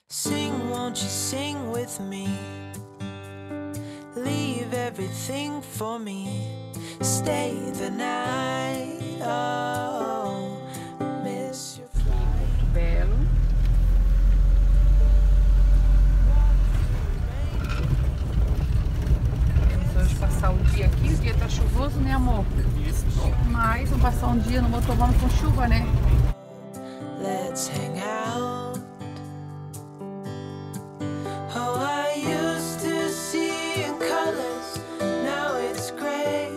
Sing, won't you sing with me? Leave everything for me. Stay the night. Oh, miss your flight. Belo. Vamos hoje passar o dia aqui. O dia tá chuvoso, né, amor? Isso. Mas vamos passar um dia no motorhome com chuva, né? Let's hang out. Oh, I used to see in colors, now it's gray.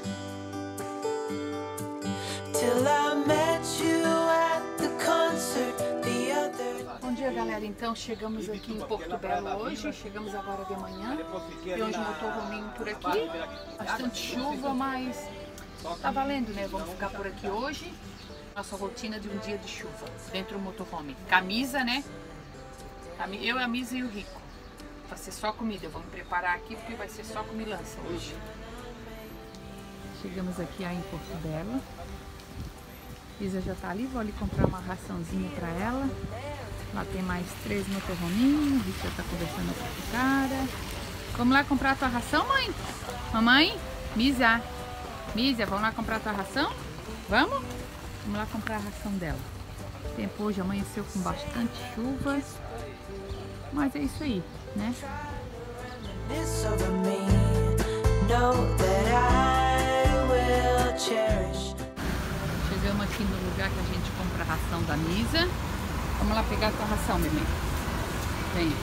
Till I met you at the concert the other. Bom dia, galera. Então chegamos aqui em Porto Belo hoje. Chegamos agora de manhã. E hoje motorhominho por aqui. Bastante chuva, mas tá valendo, né? Vamos ficar por aqui hoje. Nossa rotina de um dia de chuva dentro do motorhome. Camisa, né? Eu, a Misa e o Rico. Vai ser só comida. Vamos preparar aqui porque vai ser só comilança hoje. Chegamos aqui aí em Porto Belo. Isa já tá ali. Vou ali comprar uma raçãozinha pra ela. Lá tem mais 3 motorhominhos. O Rico já tá conversando com o cara. Vamos lá comprar a tua ração, mãe? Mamãe? Misa? Misa, vamos lá comprar a tua ração? Vamos? Vamos lá comprar a ração dela. O tempo hoje amanheceu com bastante chuva. Mas é isso aí, né? This over me, know that I will cherish. Chegamos aqui no lugar que a gente compra a ração da Misa. Vamos lá pegar a tua ração, bebê. Vem.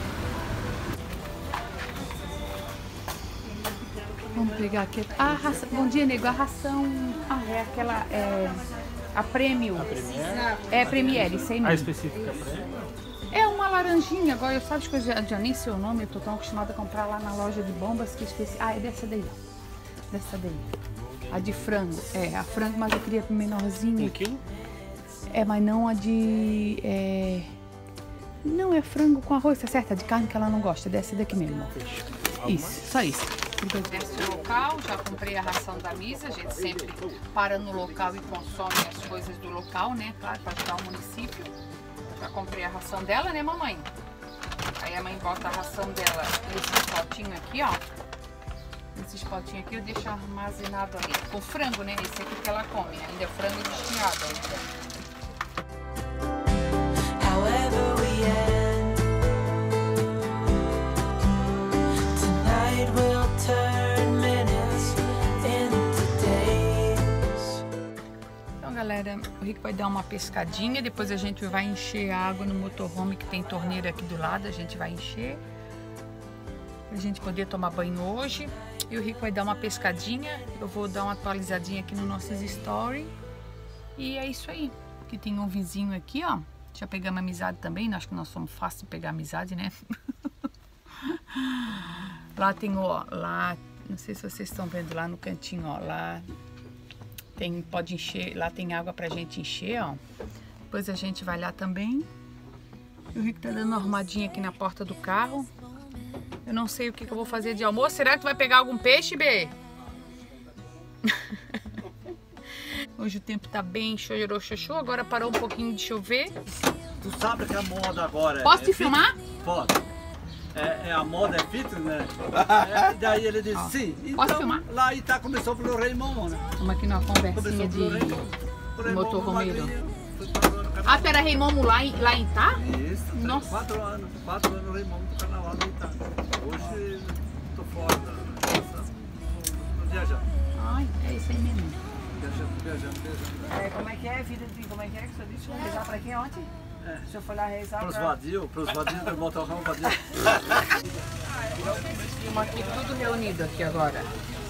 Vamos pegar aqui a ração. Bom dia, nego. A ração. Ah, é aquela. A Prêmio. É Premier, isso aí mesmo. A específica É uma laranjinha. Agora eu sabe de coisa, já nem sei o nome. Eu tô tão acostumada a comprar lá na loja de bombas que esqueci. Ah, é dessa daí. Dessa daí. A de frango. É, a frango, mas eu queria menorzinha. 1 quilo? É, mas não a de... Não, é frango com arroz, tá certo? A de carne que ela não gosta. Dessa daqui mesmo. Isso, só isso. Desce o local, já comprei a ração da Misa. A gente sempre para no local e consome as coisas do local, né? Claro, para ajudar o município. Já comprei a ração dela, né, mamãe? Aí a mãe bota a ração dela nesses potinhos aqui, ó. Esses potinhos aqui eu deixo armazenado ali. Com frango, né? Esse aqui que ela come. Ainda é frango desfiado ainda. However we end, tonight we'll turn minutes into days. Então, galera, o Rico vai dar uma pescadinha. Depois a gente vai encher a água no motorhome, que tem torneira aqui do lado. A gente vai encher pra gente poder tomar banho hoje. E o Rico vai dar uma pescadinha. Eu vou dar uma atualizadinha aqui no nossos stories. E é isso aí. Que tem um vizinho aqui, ó. Já pegamos amizade também. Acho que nós somos fáceis de pegar amizade, né? Lá tem, ó. Lá, não sei se vocês estão vendo lá no cantinho, ó. Lá tem, pode encher. Lá tem água pra gente encher, ó. Depois a gente vai lá também. O Rico tá dando uma arrumadinha aqui na porta do carro. Eu não sei o que eu vou fazer de almoço. Será que tu vai pegar algum peixe, Bê? Hoje o tempo tá bem chorou, xoxô. Agora parou um pouquinho de chover. Tu sabe que a moda agora Posso te filmar? Pode. A moda é fitness, né? Daí ele disse sim. Posso Então, filmar? lá em Itá começou pelo Raymond, né? Vamos aqui numa conversinha de motorhomeiro. Ah, Ah, pera, Reimomo lá em Itá? Isso, Nossa. 4 anos Raymond do carnaval no Itá. Hoje tô fora tô viajando. Ai, é isso aí mesmo. Viajando. Como é que é a vida de... Como é que o senhor disse? Rezar pra quem ontem? É. O senhor foi lá rezar Pros pra... vadios do motorhome vadio. Estamos aqui tudo reunido aqui agora.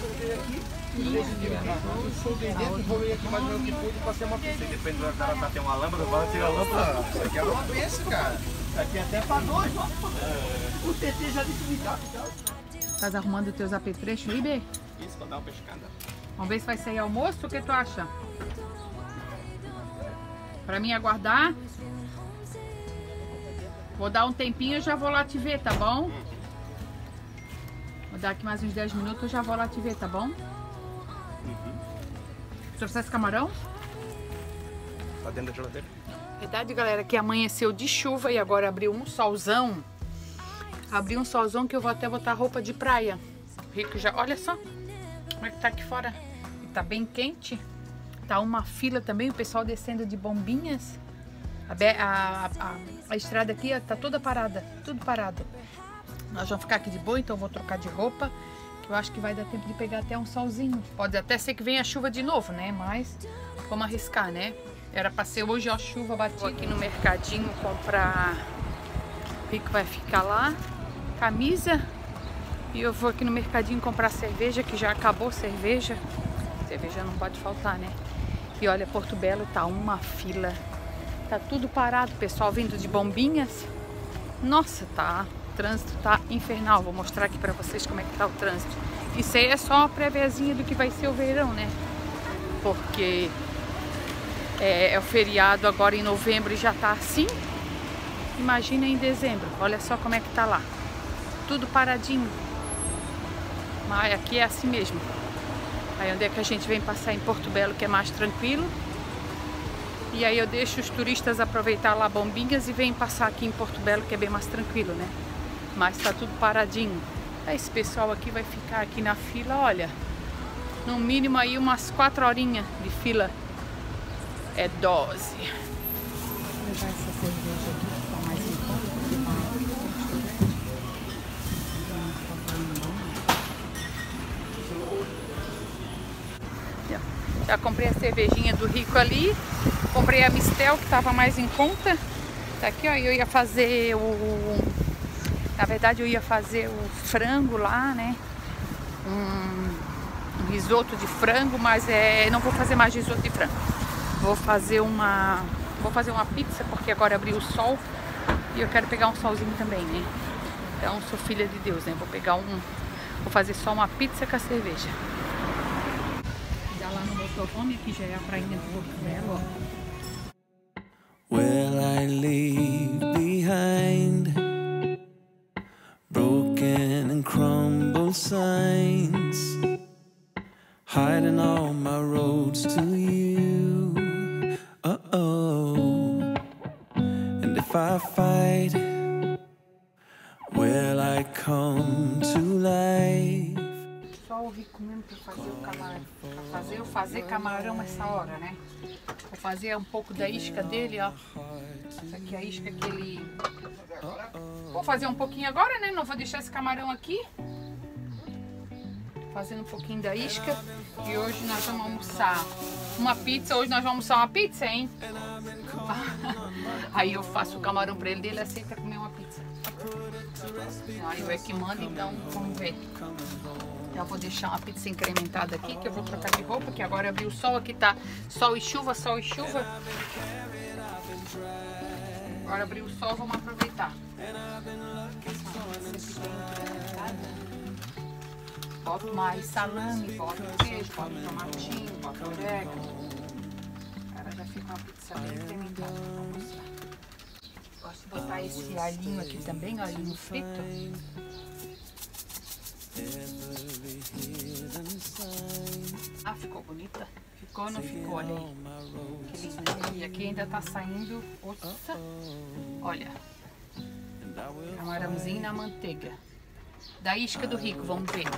Vou aqui mais ou menos que pude e passei uma pista. Depende do cara tá tem uma lâmpada, vai tirar a lâmpada. Isso aqui é uma pista, cara. Aqui até pra nós, ó. O TT já disse me dá. Estás arrumando os teus apetrechos aí, Bê? Isso, pra dar uma pescada. Vamos ver se vai sair almoço. O que tu acha? Pra mim aguardar. Vou dar um tempinho e já vou lá te ver, tá bom? Vou dar aqui mais uns 10 minutos, eu já vou lá te ver, tá bom? Trouxesse camarão? Tá dentro da geladeira? Verdade, galera, que amanheceu de chuva e agora abriu um solzão. Abriu um solzão que eu vou até botar roupa de praia. O Rico já, olha só como é que tá aqui fora. Tá bem quente. Tá uma fila também, o pessoal descendo de bombinhas. A estrada aqui tá toda parada, tudo parado. Nós vamos ficar aqui de boa, então eu vou trocar de roupa. Que eu acho que vai dar tempo de pegar até um solzinho. Pode até ser que venha a chuva de novo, né? Mas vamos arriscar, né? Era pra ser hoje a chuva batida. Vou aqui no mercadinho comprar. O Rico vai ficar lá. Camisa. E eu vou aqui no mercadinho comprar cerveja, que já acabou cerveja. Cerveja não pode faltar, né? E olha, Porto Belo tá uma fila. Tá tudo parado, pessoal vindo de bombinhas. Nossa, tá. O trânsito tá infernal. Vou mostrar aqui pra vocês como é que tá o trânsito. Isso aí é só uma préviazinha do que vai ser o verão, né? Porque é o feriado agora em novembro e já tá assim. Imagina em dezembro. Olha só como é que tá lá. Tudo paradinho. Mas aqui é assim mesmo. Aí onde é que a gente vem passar em Porto Belo, que é mais tranquilo. E aí eu deixo os turistas aproveitar lá bombinhas e vêm passar aqui em Porto Belo, que é bem mais tranquilo, né? Mas tá tudo paradinho. Esse pessoal aqui vai ficar aqui na fila, olha. No mínimo aí umas 4 horinhas de fila. É dose. Vou levar essa cerveja aqui, que tá mais em conta. Já comprei a cervejinha do Rico ali. Comprei a Mistel, que tava mais em conta. Tá aqui, ó. Eu ia fazer na verdade, eu ia fazer o frango lá, né? Um risoto de frango, mas não vou fazer mais risoto de frango. Vou fazer uma pizza, porque agora abriu o sol. E eu quero pegar um solzinho também, né? Então, sou filha de Deus, né? Vou fazer só uma pizza com a cerveja. Lá no motorhome, que já é a prainha do Porto Belo, ó. Will I leave behind broken and crumbled signs, hiding all my roads to you? And if I fight, will I come to life? Só o Rico mesmo para fazer o camarão. Fazer camarão essa hora, né? Vou fazer um pouco da isca dele, ó. Essa aqui é a isca que ele... Vou fazer um pouquinho agora, né? Não vou deixar esse camarão aqui. Fazendo um pouquinho da isca. E hoje nós vamos almoçar uma pizza. Hoje nós vamos almoçar uma pizza, hein? Aí eu faço o camarão pra ele, ele aceita comer uma pizza. Aí eu é que mando, então vamos ver. Já vou deixar uma pizza incrementada aqui, que eu vou trocar de roupa, que agora abriu o sol, aqui tá sol e chuva, sol e chuva. Agora abriu o sol, vamos aproveitar. Boto mais salame, boto queijo, boto tomatinho, boto orégano. Agora já fica uma pizza bem incrementada pra mostrar. Gosto de botar esse alhinho aqui também, alhinho frito. Ah, ficou bonita? Ficou ou não ficou? Olha aí. Que linda. E aqui ainda tá saindo, nossa, olha, camarãozinho na manteiga. Da isca do Rico, vamos ver.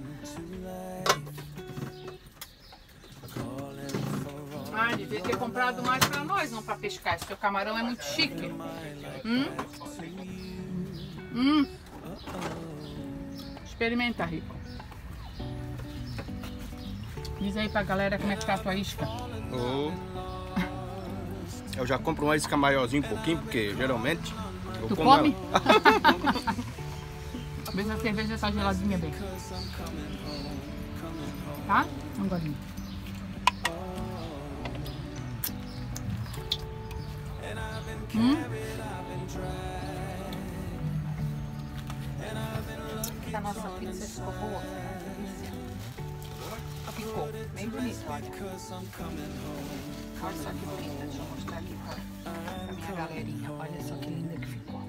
Ah, devia ter comprado mais pra nós, não pra pescar. Esse seu camarão é muito chique. Experimenta, Rico. Diz aí pra galera como é que tá a tua isca. Eu já compro uma isca maiorzinha um pouquinho, porque geralmente... Tu come? Vê se a cerveja tá geladinha bem. Tá? Um golinho. A nossa pizza ficou boa. Ficou bem bonito, olha. Olha só que bonita. Deixa eu mostrar aqui pra minha galerinha. Olha só que linda que ficou.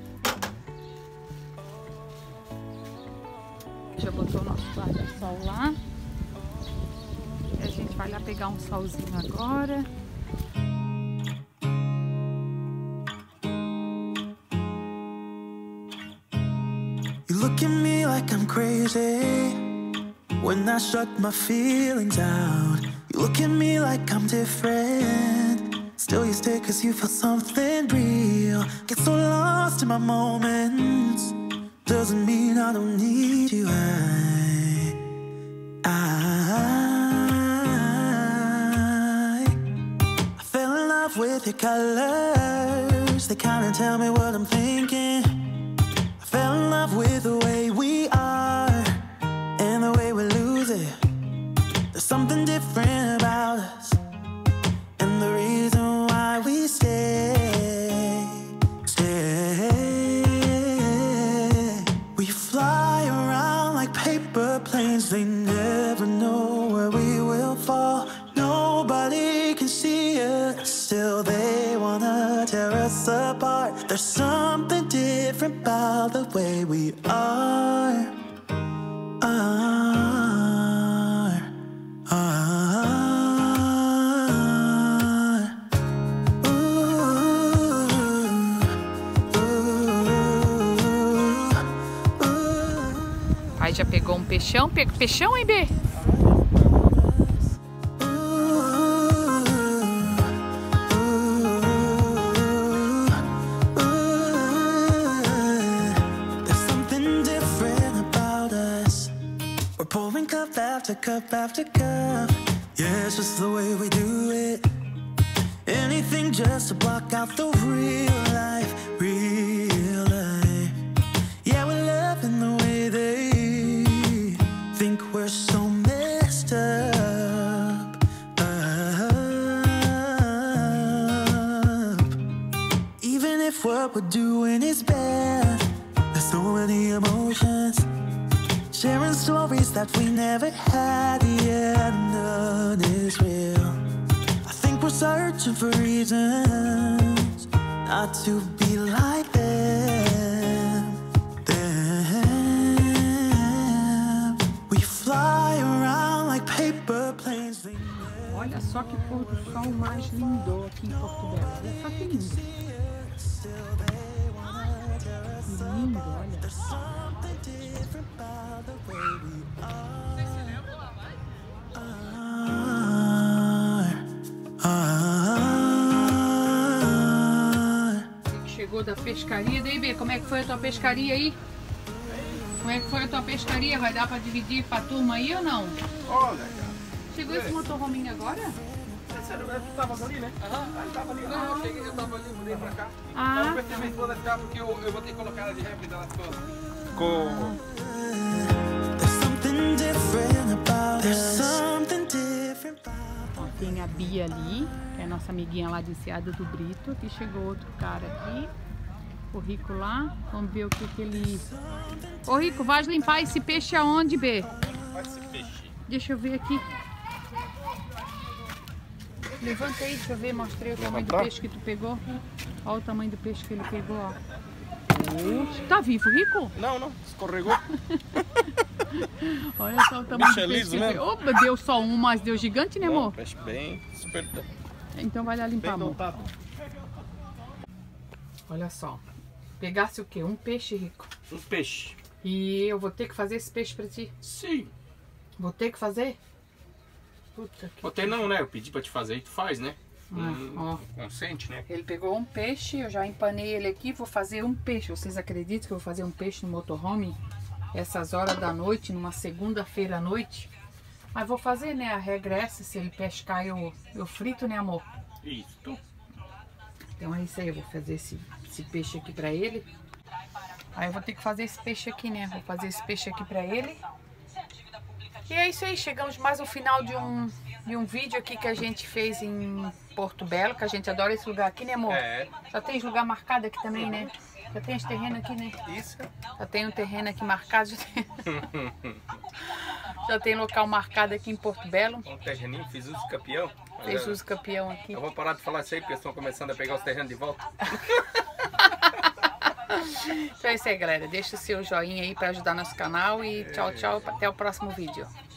Já botou o nosso guarda-sol lá. E a gente vai lá pegar um solzinho agora. You look at me like I'm crazy when I shut my feelings out. You look at me like I'm different, still you stay cause you feel something real. Get so lost in my moments, doesn't mean I don't need you. I fell in love with your colors, they kinda tell me what I'm thinking. I fell in love with the way we are and the way we lose it. There's something different about us, and the reason why we stay. We fly around like paper planes, they never know where we will fall. Nobody can see us, still they wanna tear us apart. There's something different about the way we are. Aí já pegou um peixão, peixão, hein, B? Pouring cup after cup after cup. Yeah, it's just the way we do it. Anything just to block out the real life, real life. Yeah, we're loving the way they think we're so messed up. Even if what we're doing is bad, there's so many emotions. Sharing stories that we never had, yeah, none is real. I think we're searching for reasons not to be like them. We fly around like paper planes. Olha só que pôr do sol mais lindo aqui em Porto Belo. Olha só que lindo. Que lindo, olha. Chegou da pescaria, daí B, como é que foi a tua pescaria aí? Como é que foi a tua pescaria? Vai dar pra dividir pra turma aí ou não? Olha, cara. Chegou esse motorhome agora? Sério, tu tava ali, né? Ele tava ali. Não, eu cheguei, eu tava ali, mudei pra cá. Ah. Eu pensei minha esposa ficar porque eu vou ter que colocar ela de réplica, ela ficou. Ó, tem a Bia ali, que é a nossa amiguinha lá de Enseada do Brito. Aqui chegou outro cara aqui. O Rico lá. Vamos ver o que ele... Ô Rico, vai limpar esse peixe aonde, B? Esse peixe. Deixa eu ver aqui. Levanta aí, deixa eu ver, mostrei o tamanho do peixe que tu pegou. Olha o tamanho do peixe que ele pegou, ó. Tá vivo, Rico? Não, escorregou. Olha só o tamanho Bicho do peixe que ele pegou. né? Opa, deu só um, mas deu gigante, né, amor? Peixe bem super. Então vai lá limpar, Bem amor. dotado. Olha só. Pegasse o quê? Um peixe, Rico. Um peixe. E eu vou ter que fazer esse peixe pra ti? Sim. Vou ter que fazer? Puta que... Botei não, né? Eu pedi pra te fazer e tu faz, né? ó. Consente, né? Ele pegou um peixe, eu já empanei ele aqui, vou fazer um peixe. Vocês acreditam que eu vou fazer um peixe no motorhome? Essas horas da noite, numa segunda-feira à noite? Mas vou fazer, né? A regra é essa, se ele pescar eu frito, né, amor? Isso. Então é isso aí, eu vou fazer esse peixe aqui pra ele. Aí eu vou ter que fazer esse peixe aqui, né? Vou fazer esse peixe aqui pra ele. E é isso aí, chegamos mais ao final de um vídeo aqui que a gente fez em Porto Belo, que a gente adora esse lugar aqui, né, amor? É. Já tem lugar marcado aqui também, né? Já tem esse terreno aqui, né? Isso. Já tem um terreno aqui marcado. Já tem local marcado aqui em Porto Belo. Um terreninho, fiz uso campeão. Fez uso campeão aqui. Eu vou parar de falar isso aí porque eles estão começando a pegar os terrenos de volta. Então é isso aí, galera. Deixa o seu joinha aí para ajudar nosso canal e tchau, tchau. Até o próximo vídeo.